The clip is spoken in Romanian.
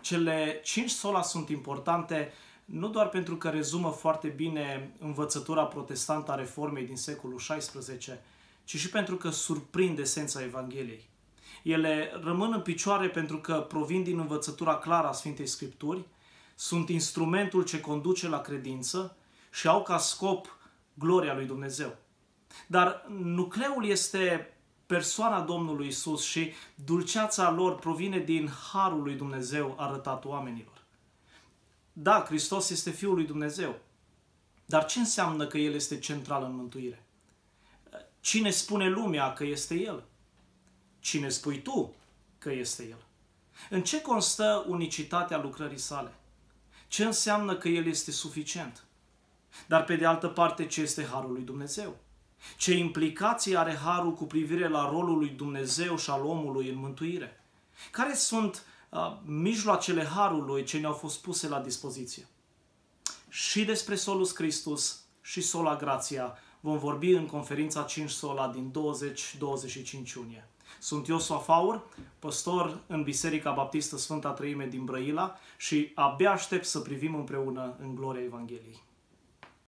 Cele 5 sola sunt importante nu doar pentru că rezumă foarte bine învățătura protestantă a Reformei din secolul XVI, ci și pentru că surprind esența Evangheliei. Ele rămân în picioare pentru că provin din învățătura clară a Sfintei Scripturi, sunt instrumentul ce conduce la credință și au ca scop gloria lui Dumnezeu. Dar nucleul este persoana Domnului Isus și dulceața lor provine din harul lui Dumnezeu arătat oamenilor. Da, Hristos este Fiul lui Dumnezeu, dar ce înseamnă că El este central în mântuire? Cine spune lumea că este El? Cine spui tu că este El? În ce constă unicitatea lucrării sale? Ce înseamnă că El este suficient? Dar pe de altă parte, ce este harul lui Dumnezeu? Ce implicații are harul cu privire la rolul lui Dumnezeu și al omului în mântuire? Care sunt mijloacele harului ce ne-au fost puse la dispoziție? Și despre Solus Christus și Sola Gratia vom vorbi în conferința 5 Sola din 20-25 iunie. Sunt Iosua Faur, păstor în Biserica Baptistă Sfânta Treime din Brăila și abia aștept să privim împreună în gloria Evangheliei.